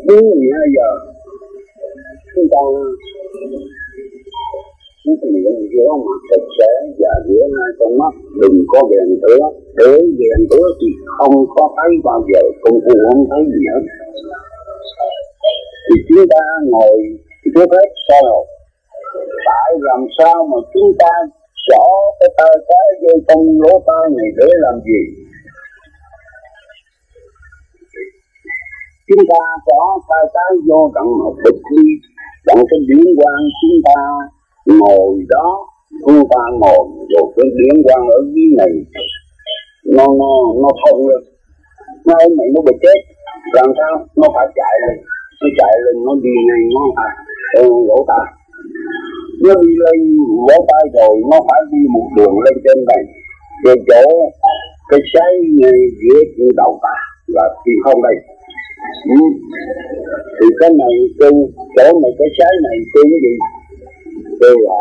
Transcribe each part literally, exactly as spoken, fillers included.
Đúng mười hai giờ chúng ta chúng ta niệm rửa mặt sạch sẽ và rửa hai con mắt, đừng có ghen tửa. Để ghen tửa thì không có thấy bao giờ, công phu không thấy gì hết. Thì chúng ta ngồi trước hết sao tại làm sao mà chúng ta xỏ cái tay cái vô trong lỗ tai này để làm gì? Chúng ta xỏ tay cái vô tận một bịch đi, tận cái điển quang chúng ta ngồi đó, chúng ta ngồi rồi cái điển quang ở dưới này nó nó nó thông lên, nó ở này nó bị chết, làm sao? Nó phải chạy lên, nó chạy lên nó đi này nó à, ừ, lỗ tai. Nó đi lên lỗ tai rồi nó phải đi một đường lên trên này, về chỗ cái sái này giữa đầu ta là thì không đây. Ừ. Thì cái này kêu chỗ này cái sái này kêu cái gì? Kêu là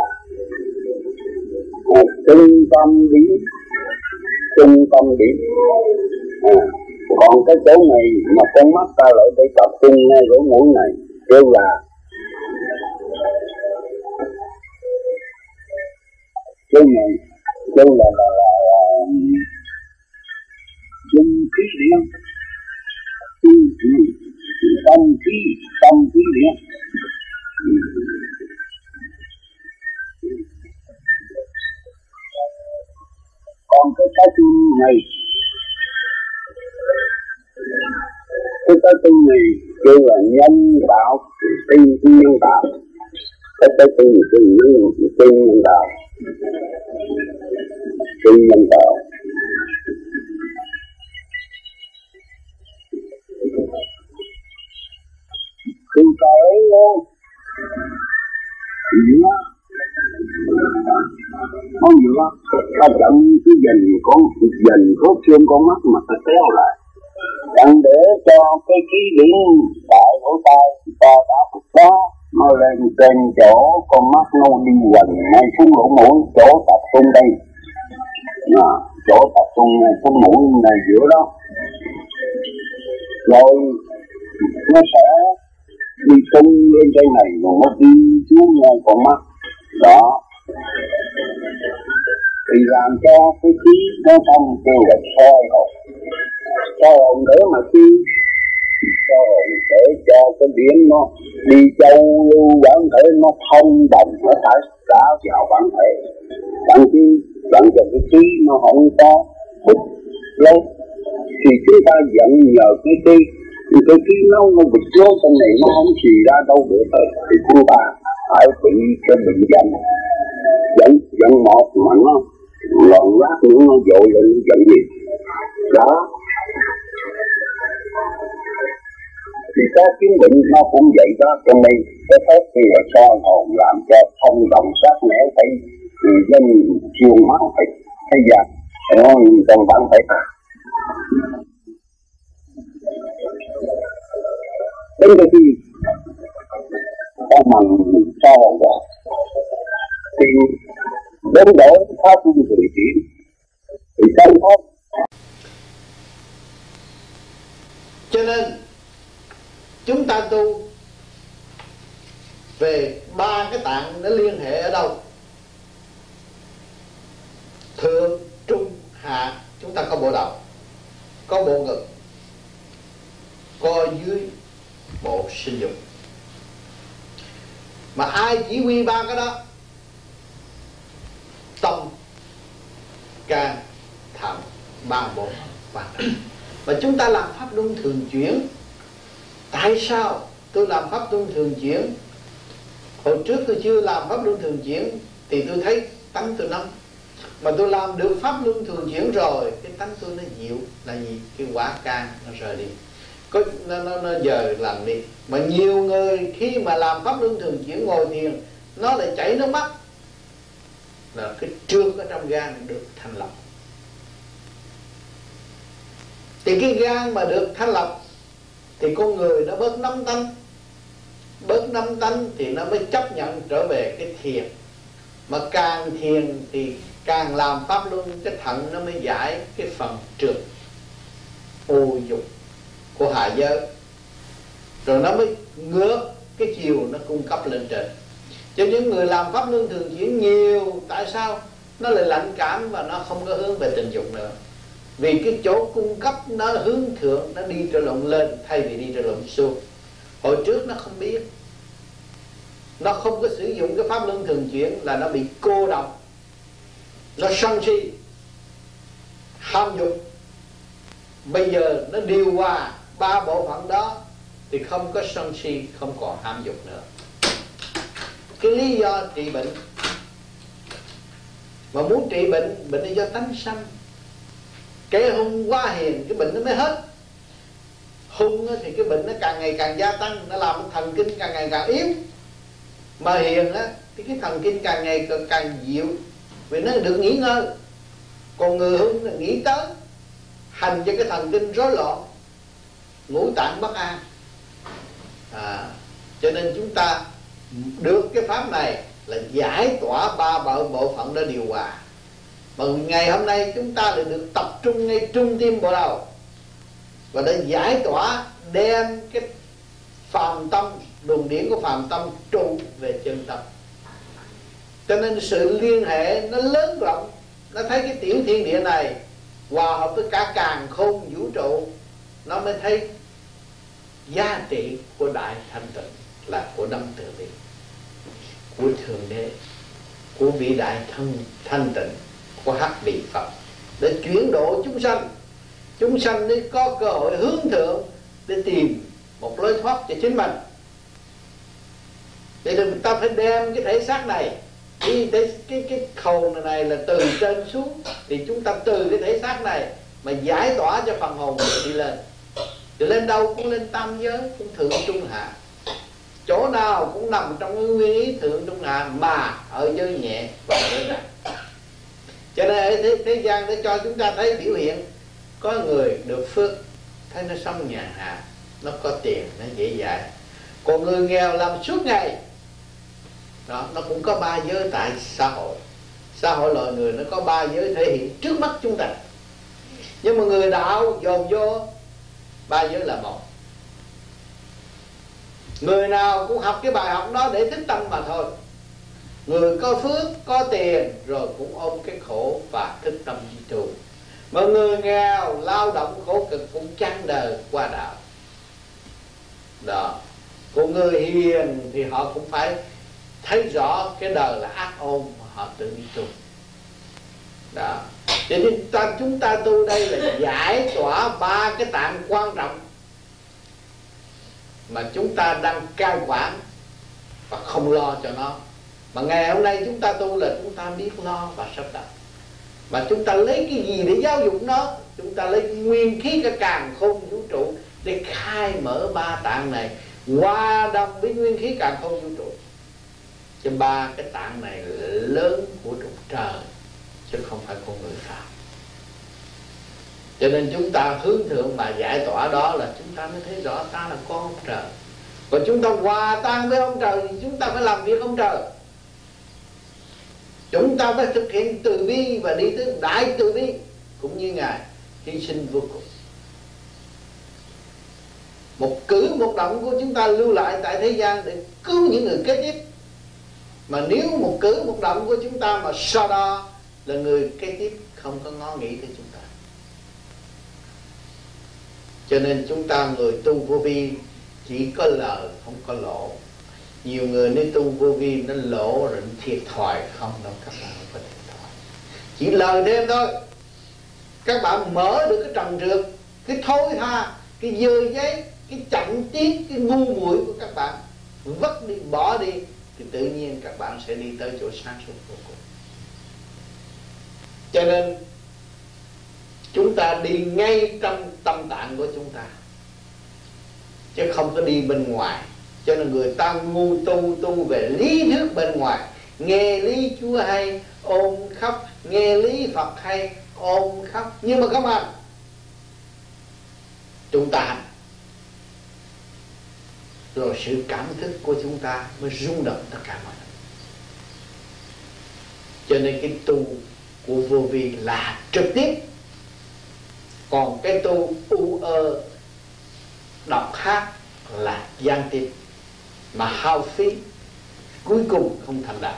à, trung tâm điểm, trung tâm điểm. À, còn cái chỗ này mà con mắt ta lại để tập trung ngay lỗ mũi này kêu là cái này kêu là là là trung khí điện, tâm khí, tâm khí điện. Còn cái trái tim này, cái trái tim này kêu là nhân tạo, tim nhân tạo. Cái trái tim này kêu là tim nhân tạo, tim nhân tạo. Khi tới nó có gì đó, ta chậm cái dần con dần khớp xương con mắt mà ta kéo lại, chặn để cho cái khí điển tại lỗ tai ta đã phục đó nó lên trên chỗ con mắt nó đi quần ngay xuống lỗ mũi, chỗ tập trung đây, à, chỗ tập trung ngay xuống mũi này giữa đó, rồi nó sẽ đi tung lên trên này rồi nó đi xuống ngay con mắt đó, thì làm cho cái khí nó không kêu là soi hồn, soi hồn để mà chi, soi hồn để cho cái điển nó đi châu lưu bản thể, nó thông đồng nó phải trả vào bản thể, bằng chi bằng cho cái khí nó không có bực lên, thì chúng ta dẫn nhờ cái khí, thì cái khí nó nó bực lối trong này nó không xì ra đâu được hết, thì chúng ta phải bị cái bệnh giận, giận giận một mà nó lọn lát nữa nó dội lên giận gì đó, thì có chứng bệnh nó cũng vậy đó. Cho nên cái phép khi là soi hồn làm cho thông đồng sát nẻ thấy dân chiều máu phải thấy ra nó trong bản thể ta. Đến cái khi ta bằng soi hồn rồi thì đến đổi pháp luân thường chuyển thì sanh pháp. Cho nên chúng ta tu về ba cái tạng nó liên hệ ở đâu? Thượng, trung, hạ. Chúng ta có bộ đầu, có bộ ngực, có dưới bộ sinh dục. Mà ai chỉ huy ba cái đó? Tâm, can, thận, ba bộ và mà chúng ta làm pháp luân thường chuyển. Tại sao tôi làm pháp luân thường chuyển? Hồi trước tôi chưa làm pháp luân thường chuyển thì tôi thấy tánh tôi nóng, mà tôi làm được pháp luân thường chuyển rồi, cái tánh tôi nó dịu. Là gì? Cái quả can nó rời đi, có nó nó, nó dời làm đi. Mà nhiều người khi mà làm pháp luân thường chuyển ngồi thiền, nó lại chảy nước mắt, là cái trương ở trong gan được thanh lọc. Thì cái gan mà được thanh lọc thì con người nó bớt nóng tánh, bớt nóng tánh thì nó mới chấp nhận trở về cái thiền. Mà càng thiền thì càng làm pháp luân, cái thận nó mới giải cái phần trượt ô dục của hạ giới. rồi nó mới ngược cái chiều nó cung cấp lên trên. Cho những người làm pháp luân thường chuyển nhiều, tại sao nó lại lạnh cảm và nó không có hướng về tình dục nữa? Vì cái chỗ cung cấp nó hướng thượng, nó đi trở lộn lên thay vì đi trở lộn xuống. Hồi trước nó không biết, nó không có sử dụng cái pháp luân thường chuyển là nó bị cô độc, nó sân si, ham dục. Bây giờ nó điều hòa ba bộ phận đó thì không có sân si, không còn ham dục nữa. Cái lý do trị bệnh, mà muốn trị bệnh, bệnh là do tánh sanh. Cái hung quá hiền, cái bệnh nó mới hết. Hung thì cái bệnh nó càng ngày càng gia tăng, nó làm thần kinh càng ngày càng yếu. Mà hiền á thì cái thần kinh càng ngày càng, càng dịu, vì nó được nghỉ ngơi. Còn người hung là nghĩ tới, hành cho cái thần kinh rối loạn, ngũ tạng bất an. à, Cho nên chúng ta được cái pháp này là giải tỏa ba bộ, bộ phận đó điều hòa. Mà ngày hôm nay chúng ta lại được tập trung ngay trung tim bộ đầu, và để giải tỏa, đem cái phàm tâm, luồng điển của phàm tâm trụ về chân tâm. Cho nên sự liên hệ nó lớn rộng. Nó thấy cái tiểu thiên địa này hòa hợp với cả càn khôn vũ trụ, nó mới thấy giá trị của đại thanh tịnh là của đấng từ bi, của thượng đế, của vĩ đại thân thanh tịnh, của hắc vị Phật, để chuyển độ chúng sanh. Chúng sanh mới có cơ hội hướng thượng để tìm một lối thoát cho chính mình. Vậy thì người ta phải đem cái thể xác này, cái, cái, cái, cái khẩu này, này là từ trên xuống, thì chúng ta từ cái thể xác này mà giải tỏa cho phần hồn để đi lên. Thì lên đâu cũng lên tam giới, cũng thượng trung hạ. Chỗ nào cũng nằm trong cái nguyên ý thượng trung hạ, mà ở giới nhẹ và giới nặng. Cho nên ở thế, thế gian để cho chúng ta thấy biểu hiện. Có người được phước, thấy nó sống nhà hạ, nó có tiền, nó dễ dãi. Còn người nghèo làm suốt ngày đó, nó cũng có ba giới tại xã hội. Xã hội loài người nó có ba giới thể hiện trước mắt chúng ta. Nhưng mà người đạo dồn vô ba giới là một. Người nào cũng học cái bài học đó để thức tâm mà thôi. Người có phước, có tiền rồi cũng ôm cái khổ và thức tâm di trụ. Mà người nghèo lao động khổ cực cũng chán đời qua đạo đó. Còn người hiền thì họ cũng phải thấy rõ cái đời là ác ôn mà họ tự đi tu đó. Cho nên ta, chúng ta tu đây là giải tỏa ba cái tạng quan trọng mà chúng ta đang cai quản và không lo cho nó. Mà ngày hôm nay chúng ta tu là chúng ta biết lo và sắp đặt. Mà chúng ta lấy cái gì để giáo dục nó? Chúng ta lấy nguyên khí cả càn khôn vũ trụ để khai mở ba tạng này, hòa đồng với nguyên khí càn khôn vũ trụ. Chứ ba cái tạng này là lớn của trục trời, chứ không phải con người phạm. Cho nên chúng ta hướng thượng mà giải tỏa đó là chúng ta mới thấy rõ ta là con ông trời. Còn chúng ta hòa tan với ông trời thì chúng ta phải làm việc ông trời. Chúng ta phải thực hiện từ bi và đi tới đại từ bi, cũng như Ngài hy sinh vô cùng. Một cử một động của chúng ta lưu lại tại thế gian để cứu những người kế tiếp. Mà nếu một cử một động của chúng ta mà so đo là người kế tiếp không có ngó nghĩ tới chúng ta. Cho nên chúng ta người tu vô vi chỉ có lời không có lỗ. Nhiều người nếu tu vô vi nó lỗ rồi nó thiệt thòi. Không đâu, các bạn không có thiệt thòi. Chỉ lời thêm thôi. Các bạn mở được cái trần trượt, cái thối tha, cái dơ giấy, cái chậm tiết, cái ngu muội của các bạn vất đi, bỏ đi, thì tự nhiên các bạn sẽ đi tới chỗ sáng suốt vô cùng. Cho nên chúng ta đi ngay trong tâm tạng của chúng ta, chứ không có đi bên ngoài. Cho nên người ta ngu tu tu về lý thuyết bên ngoài, nghe lý Chúa hay ôm khóc, nghe lý Phật hay ôm khóc, nhưng mà không hành. Chúng ta hành rồi sự cảm thức của chúng ta mới rung động tất cả mọi người. Cho nên cái tu của vô vi là trực tiếp. Còn cái tu u ơ, đọc hát, là gian tiếp, mà hao phí, cuối cùng không thành đạt.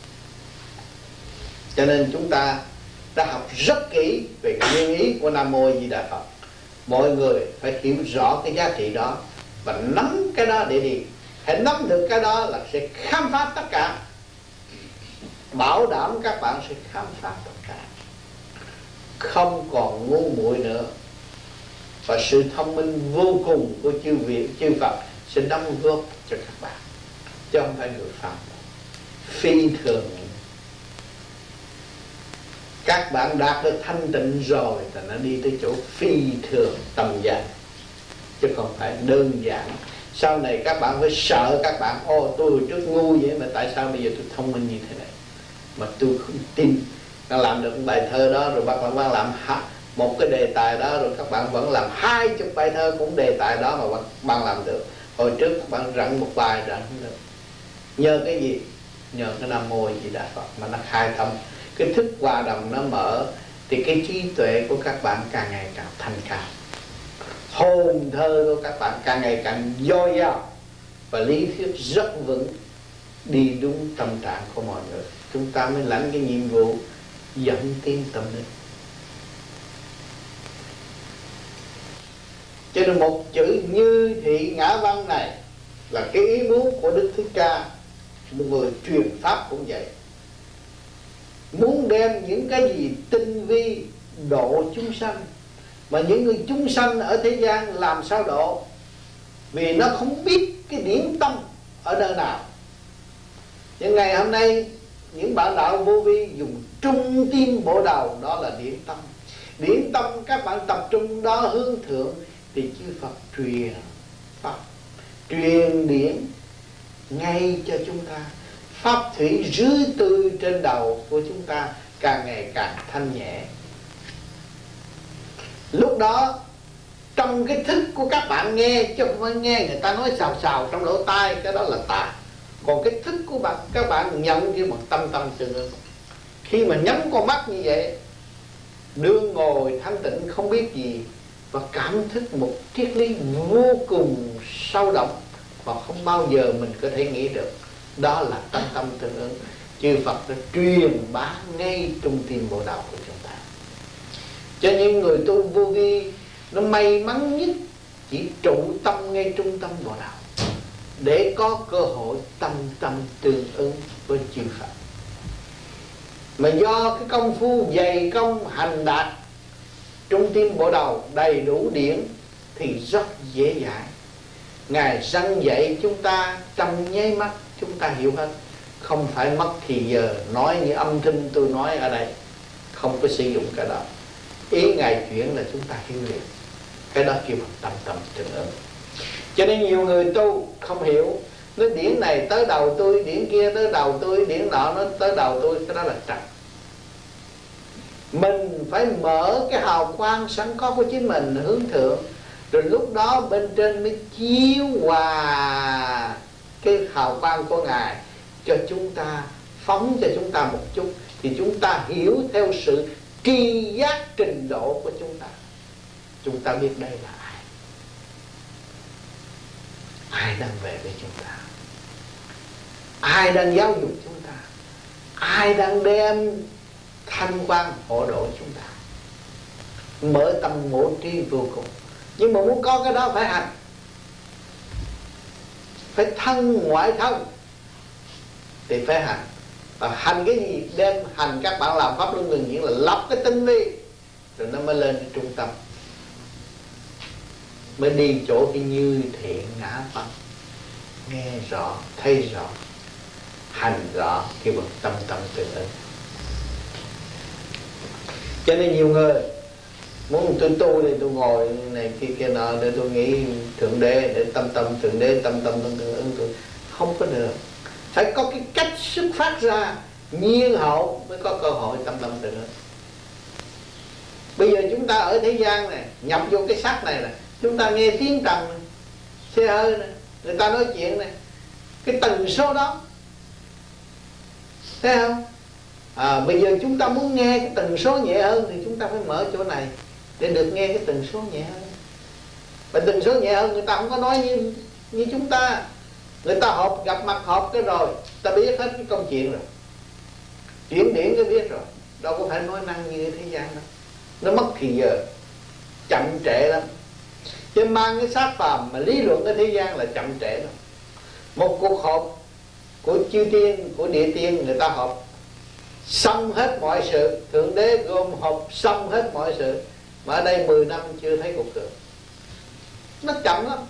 Cho nên chúng ta đã học rất kỹ về cái nguyên ý của Nam Mô Di Đà Phật. Mọi người phải hiểu rõ cái giá trị đó và nắm cái đó để đi. Hãy nắm được cái đó là sẽ khám phá tất cả. Bảo đảm các bạn sẽ khám phá tất cả, không còn ngu muội nữa. Và sự thông minh vô cùng của chư vị, chư Phật sẽ đóng góp cho các bạn, chứ không phải người phạm. Phi thường. Các bạn đạt được thanh tịnh rồi thì nó đi tới chỗ phi thường tầm giác, chứ không phải đơn giản. Sau này các bạn phải sợ các bạn, ô tôi hồi trước ngu vậy mà tại sao bây giờ tôi thông minh như thế này. Mà tôi không tin. Bạn làm được bài thơ đó rồi bạn bạn làm một cái đề tài đó, rồi các bạn vẫn làm hai chục bài thơ cũng đề tài đó mà bạn, bạn làm được. Hồi trước các bạn rặn một bài rặn không được. Nhờ cái gì? Nhờ cái Nam Mô Di Đà Phật mà nó khai thông. Cái thức hòa đồng nó mở thì cái trí tuệ của các bạn càng ngày càng thanh cao. Hồn thơ của các bạn càng ngày càng dồi dào và lý thuyết rất vững, đi đúng tâm trạng của mọi người. Chúng ta mới lãnh cái nhiệm vụ dẫn tiến tâm linh. Cho nên một chữ Như Thị Ngã Văn này là cái ý muốn của Đức Thích Ca. Một người truyền pháp cũng vậy, muốn đem những cái gì tinh vi độ chúng sanh. Mà những người chúng sanh ở thế gian làm sao độ? Vì nó không biết cái điển tâm ở nơi nào. Nhưng ngày hôm nay những bạn đạo vô vi dùng trung tim bộ đầu, đó là điển tâm. Điển tâm các bạn tập trung đó hướng thượng thì chư Phật truyền pháp, truyền điển ngay cho chúng ta. Pháp thủy rưới tư trên đầu của chúng ta càng ngày càng thanh nhẹ. Lúc đó trong cái thức của các bạn nghe, chứ không phải nghe người ta nói xào xào trong lỗ tai, cái đó là tà. Còn cái thức của bạn, các bạn nhận cái một tâm tâm tương ứng. Khi mà nhắm con mắt như vậy, đương ngồi thanh tịnh không biết gì, và cảm thức một triết lý vô cùng sâu đậm và không bao giờ mình có thể nghĩ được. Đó là tâm tâm tương ứng. Chư Phật đã truyền bá ngay trung tim bộ đầu của chúng ta. Cho những người tu vô vi nó may mắn nhất chỉ trụ tâm ngay trung tâm bộ đầu, để có cơ hội tâm tâm tương ứng với chư Phật. Mà do cái công phu dày công hành đạt trung tim bộ đầu đầy đủ điển thì rất dễ dãi. Ngài răng dạy chúng ta trong nháy mắt chúng ta hiểu hết, không phải mất thì giờ nói như âm thanh tôi nói ở đây, không có sử dụng cái đó. Ý Ngài chuyển là chúng ta hiểu liền. Cái đó kêu bằng tâm tâm tương ứng. Cho nên nhiều người tu không hiểu, nói điển này tới đầu tôi, điển kia tới đầu tôi, điển nọ nó tới đầu tôi, cái đó là trật. Mình phải mở cái hào quang sẵn có của chính mình hướng thượng, rồi lúc đó bên trên mới chiếu hòa cái hào quang của Ngài cho chúng ta, phóng cho chúng ta một chút, thì chúng ta hiểu theo sự tri giác trình độ của chúng ta. Chúng ta biết đây là ai, ai đang về với chúng ta, ai đang giáo dục chúng ta, ai đang đem thanh quan hộ độ chúng ta. Mở tâm ngộ tri vô cùng. Nhưng mà muốn có cái đó phải hành, phải thân ngoại thân thì phải hành. Và hành cái gì? Đem hành các bạn làm pháp luân thường chuyển là lọc cái tinh vi, rồi nó mới lên cái trung tâm, mới đi chỗ cái Như Thiện Ngã Văn, nghe rõ, thấy rõ, hành rõ, kêu bằng tâm tâm tương ứng. Cho nên nhiều người muốn tôi tu thì tôi ngồi này kia kia nọ để tôi nghĩ thượng đế, để tâm tâm thượng đế, tâm tâm tương ứng, tôi không có được. Phải có cái cách xuất phát ra nhiên hậu mới có cơ hội tâm tâm tương ứng. Bây giờ chúng ta ở thế gian này, nhập vô cái sắc này nè, chúng ta nghe tiếng trầm này, xe hơi này, người ta nói chuyện này, cái tần số đó, thấy không? À, bây giờ chúng ta muốn nghe cái tần số nhẹ hơn thì chúng ta phải mở chỗ này để được nghe cái tần số nhẹ hơn. Và tần số nhẹ hơn người ta không có nói như như chúng ta. Người ta họp, gặp mặt họp cái rồi ta biết hết cái công chuyện rồi, chuyển điển cái biết rồi, đâu có phải nói năng như thế gian đâu. Nó mất thì giờ, chậm trễ lắm. Chứ mang cái xác phàm mà lý luận cái thế gian là chậm trễ lắm. Một cuộc họp của chư tiên, của địa tiên, người ta họp xong hết mọi sự, Thượng Đế gồm họp xong hết mọi sự, mà ở đây mười năm chưa thấy cuộc tượng. Nó chậm lắm.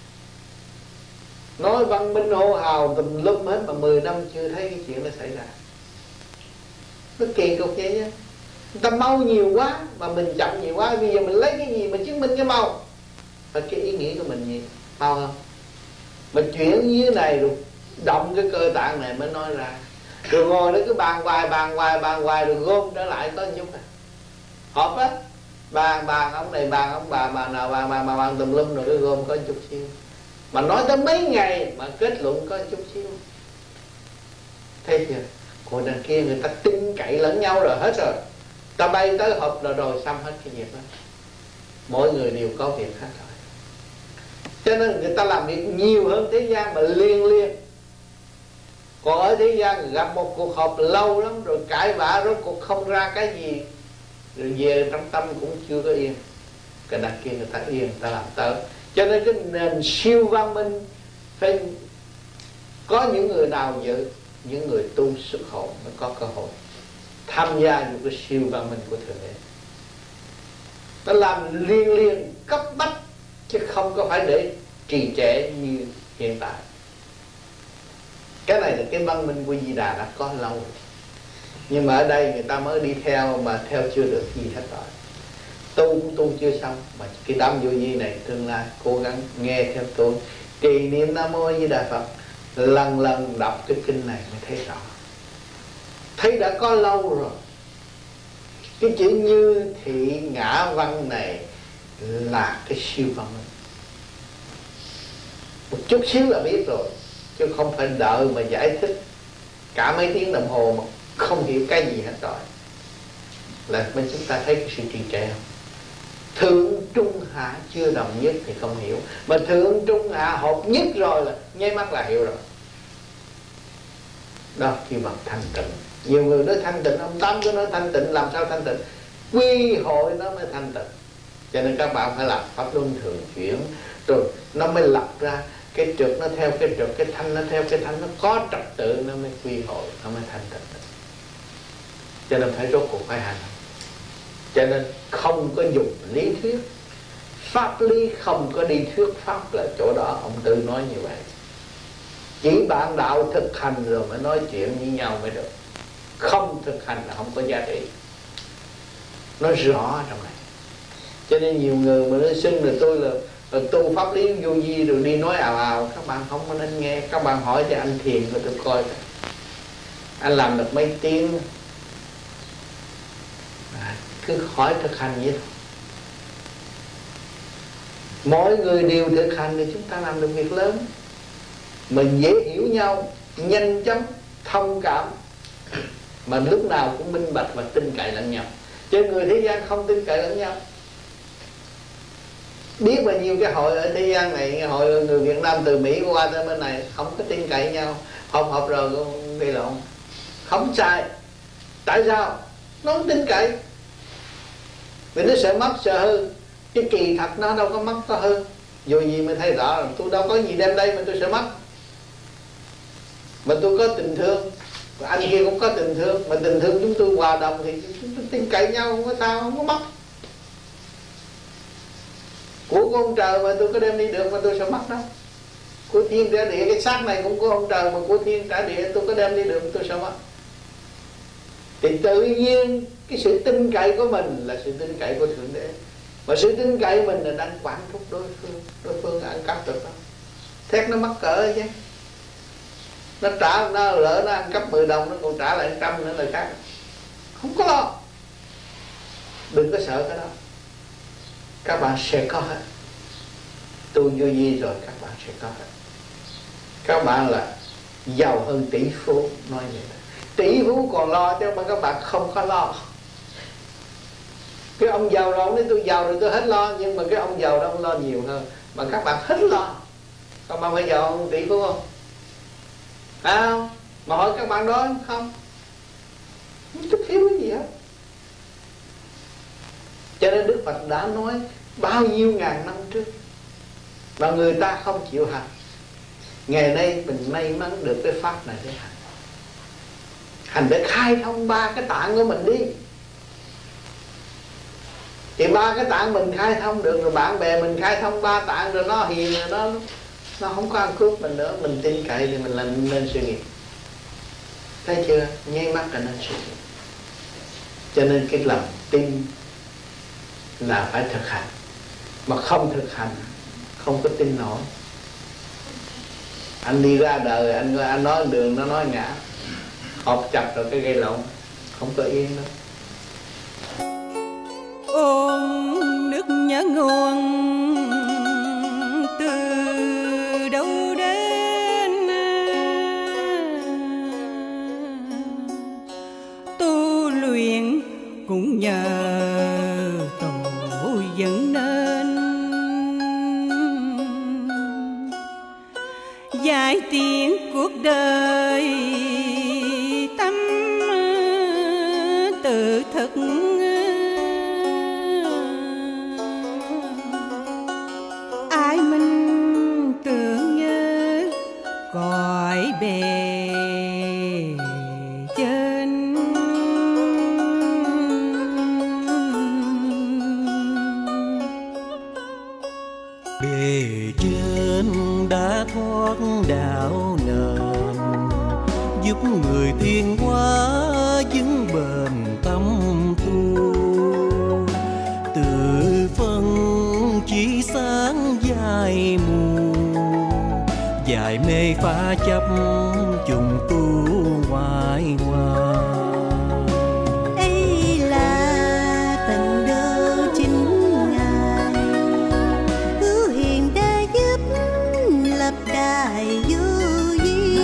Nói văn minh hô hào tùm lum hết mà mười năm chưa thấy cái chuyện nó xảy ra. Nó kỳ cục vậy nhá. Người ta mau nhiều quá mà mình chậm nhiều quá. Bây giờ mình lấy cái gì mà chứng minh cái mau? Và cái ý nghĩ của mình gì? Mau không? Mà chuyển như thế này rồi động cái cơ tạng này mới nói ra. Rồi ngồi đó cứ bàn hoài bàn hoài bàn hoài rồi gom trở lại có chút à. Họp á, bàn bàn ông này bàn ông bà bà nào bàn bàn bàn, bàn tùm lum rồi cái gom có chút xíu. Mà nói tới mấy ngày mà kết luận có chút xíu. Thấy chưa? Còn đằng kia người ta tin cậy lẫn nhau rồi hết rồi. Ta bay tới họp rồi rồi xong hết cái việc đó. Mỗi người đều có việc hết rồi. Cho nên người ta làm việc nhiều hơn thế gian mà liên liên. Còn ở thế gian gặp một cuộc họp lâu lắm rồi cãi vã rốt cuộc không ra cái gì, rồi về trong tâm cũng chưa có yên. Cái đằng kia người ta yên, người ta làm tới. Cho nên cái nền siêu văn minh phải có những người nào giữ, những người tu xuất hồn mới có cơ hội tham gia những cái siêu văn minh của Thượng Đế. Nó làm liên liên cấp bách chứ không có phải để trì trệ như hiện tại. Cái này là cái văn minh của Di Đà đã có lâu rồi. Nhưng mà ở đây người ta mới đi theo mà theo chưa được gì hết rồi. Tu cũng tu chưa xong. Mà cái đám vô vi này tương lai cố gắng nghe theo tôi, trì niệm Nam Mô Di Đà Phật, lần lần đọc cái kinh này mới thấy rõ. Thấy đã có lâu rồi. Cái chữ như thị ngã văn này là cái siêu văn minh. Một chút xíu là biết rồi, chứ không phải đợi mà giải thích cả mấy tiếng đồng hồ mà không hiểu cái gì hết rồi. Là bên chúng ta thấy cái sự trì trệ không? Thượng trung hạ chưa đồng nhất thì không hiểu. Mà thượng trung hạ hợp nhất rồi là nháy mắt là hiểu rồi. Đó kêu bằng thanh tịnh. Nhiều người nói thanh tịnh, ông Tám cứ nói thanh tịnh, làm sao thanh tịnh? Quy hội nó mới thanh tịnh. Cho nên các bạn phải làm pháp luân thường chuyển, rồi nó mới lập ra cái trượt nó theo cái trượt, cái thanh nó theo cái thanh, nó có trật tự nó mới quy hội, nó mới thanh tịnh. Cho nên phải rốt cuộc phải hành. Cho nên không có dùng lý thuyết, pháp lý không có đi thuyết pháp là chỗ đó ông Tư nói như vậy. Chỉ bạn đạo thực hành rồi mới nói chuyện với nhau mới được. Không thực hành là không có giá trị. Nó rõ trong này. Cho nên nhiều người mà nói xưng là tôi là, là tu pháp lý vô vi rồi đi nói ào ào. Các bạn không có nên nghe. Các bạn hỏi cho anh Thiền rồi tôi coi. Anh làm được mấy tiếng à, cứ hỏi thực hành vậy thôi. Mỗi người đều thực hành thì chúng ta làm được việc lớn. Mình dễ hiểu nhau, nhanh chóng, thông cảm, mà lúc nào cũng minh bạch và tin cậy lẫn nhau. Chứ người thế gian không tin cậy lẫn nhau. Biết bao nhiêu cái hội ở thế gian này, hội người Việt Nam từ Mỹ qua tới bên này không có tin cậy nhau, không học rồi cũng gây lộn, không sai. Tại sao? Nó không tin cậy. Vì nó sợ mất sợ hư. Cái kỳ thật nó đâu có mất có hư. Dù gì mới thấy rõ là tôi đâu có gì đem đây mà tôi sợ mất. Mà tôi có tình thương, anh kia cũng có tình thương, mà tình thương chúng tôi hòa đồng thì chúng tôi tin cậy nhau, không có sao, không có mất. Của ông trời mà tôi có đem đi được mà tôi sợ mất đâu. Của thiên trả địa, cái xác này cũng của ông trời mà của thiên trả địa tôi có đem đi được tôi sợ mất. Thì tự nhiên cái sự tin cậy của mình là sự tin cậy của Thượng Đế. Mà sự tin cậy mình là đang quản thúc đối phương. Đối phương ăn cắp được không? Thét nó mắc cỡ chứ. Nó trả, nó lỡ nó ăn cắp mười đồng nó còn trả lại một trăm nữa là khác. Không có lo. Đừng có sợ cái đó. Các bạn sẽ có hết. Tu vô vi rồi các bạn sẽ có hết. Các bạn là giàu hơn tỷ phú. Nói vậy đó. Tỷ phú còn lo chứ mà các bạn không có lo. Cái ông giàu rồi ông nói tôi giàu rồi tôi hết lo. Nhưng mà cái ông giàu đó ông lo nhiều hơn. Mà các bạn hết lo. Các bạn phải giàu tỷ phú không? À không? Mà hỏi các bạn đó không? Không chút thiếu cái gì hết. Cho nên Đức Phật đã nói bao nhiêu ngàn năm trước, và người ta không chịu hành. Ngày nay mình may mắn được cái pháp này để hành. Hành để khai thông ba cái tạng của mình đi. Thì ba cái tạng mình khai thông được rồi, bạn bè mình khai thông ba tạng rồi, nó hiền rồi, nó nó không có ăn cướp mình nữa, mình tin cậy thì mình làm nên sự nghiệp. Thấy chưa? Nháy mắt là nên sự nghiệp. Cho nên cái lòng tin là phải thực hành. Mà không thực hành không có tin nổi. Anh đi ra đời, anh anh nói đường nó nói ngã, họp chặt rồi cái gây lộn, không có yên đâu. Ôn nước nhớ nguồn từ đâu đến, tu luyện cũng nhờ tổ dẫn nên, giải tiến cuộc đời tâm tự thực. Ai mình tưởng nhớ cõi bề trên, bề trên đã thoát đạo nền, giúp người tiến hóa vững bền tâm tu. Từ phân chỉ sáng dài mù, dài mê phá chấp trùng tu hoài hoa. Ấy là tình đưa chính Ngài, hứa hiền đã giúp lập đài vô vi.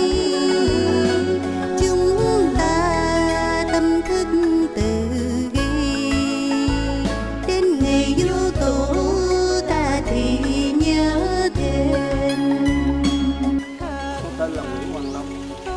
Chúng ta tâm thức tự ghi, đến ngày vô tổ ta thì nhớ thêm. Tên là Nguyễn Hoàng Long.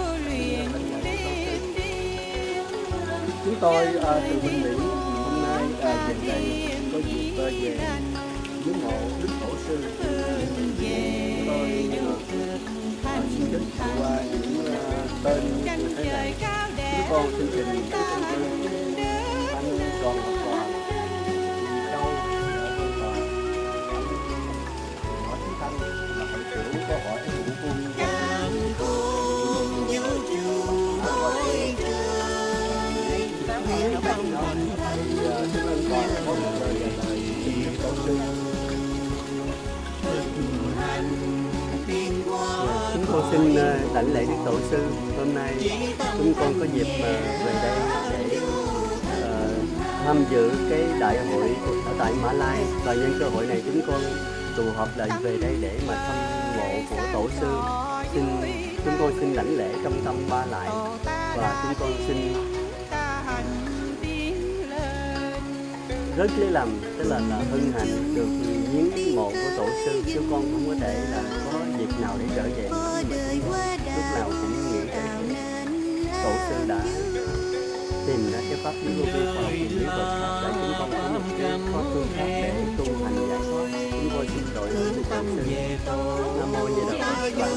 Chúng tôi uh, từ bên Mỹ hôm nay uh, về đây có dịp uh, về viếng mộ Đức Tổ sư. Chúng tôi uh, xin kính qua những uh, tên như thế này. Chúng con xin trình bày với anh Đoàn Ngọc Toàn, Châu ở Hương Tòa, hỏi Thí Thanh là Phật tử có hỏi Vũ Quân. Chúng con xin đảnh lễ Đức Tổ sư. Hôm nay chúng con có dịp về đây để uh, tham dự cái đại hội ở tại Mã Lai, và nhân cơ hội này chúng con tụ họp lại về đây để mà thăm mộ của Tổ sư. Xin chúng con xin đảnh lễ trong tâm ba lại, và chúng con xin rất lấy làm, tức là, là hân hạnh được viếng mộ của Tổ sư. Chứ con không có thể là có dịp nào để trở về nữa, nhưng mà lúc nào cũng nghĩ đến Tổ sư đã tìm ra cái pháp lý vô vi khoa học lý Phật để chúng con có một cái có phương pháp để tu hành giải thoát. Chúng con xin đội ơn Đức Tổ sư. Nam mô Di Đà Phật.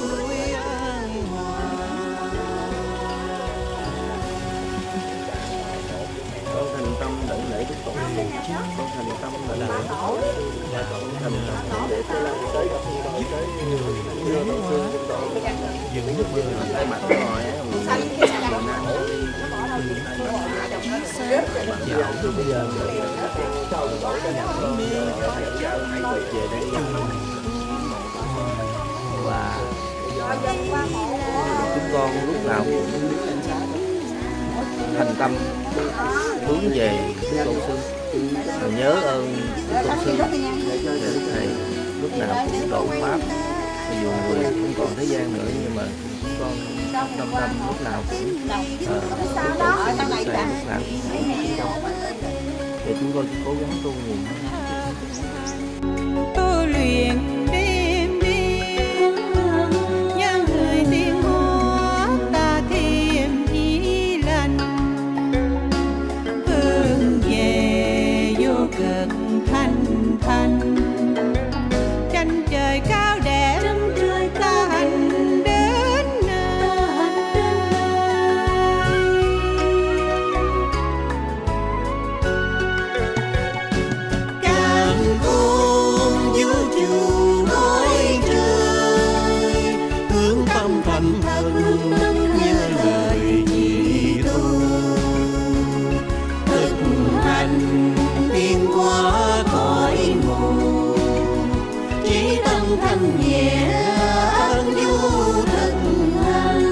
Con thành tâm đảnh lễ Đức Tổ sư. Con thành tâm đảnh lễ Đức Tổ sư. Và con thành tâm đảnh lễ tới lần tới gặp tới tới đưa Tổ sư trên độ. Dừng nước mưa thay mặt rồi á. Dạo từ bây giờ sau đổi cái nhà con hãy về đây và chúng con lúc nào cũng thành tâm hướng về Đức Tổ sư, nhớ ơn Đức Tổ sư để thầy lúc nào cũng độ pháp. Dù người không còn thế gian nữa, nhưng mà chúng con trong tâm lúc nào cũng uh, Đức Tổ sư thầy lúc nào cũng trong. Thì chúng con cố gắng tu nhiều. Tu luyện đêm đêm thành. Tranh trời cao đẹp ta hành đến nơi. Càn khôn vũ trụ nói trời, hướng tâm thành thân như lời nhị tu. Thực hành tiến hóa khỏi mù, chỉ tâm thanh nhẹ an vui thực hành.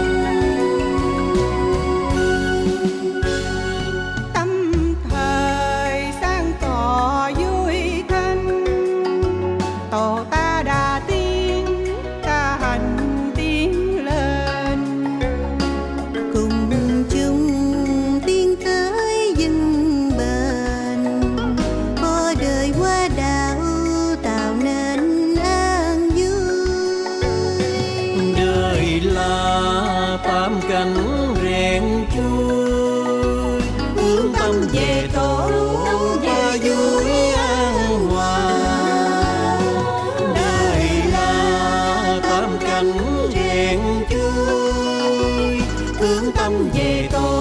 Tâm thời sang tỏ vui thanh, tổ ta đã tiến, ta hành tiến lên. Cùng chung tiến tới vững bền, có đời qua đạo tạo nên an vui. Đời là tam cảnh rèn chui, hướng tâm về tổ và vui an hòa. Đời là tam cảnh rèn chui, hướng tâm về tổ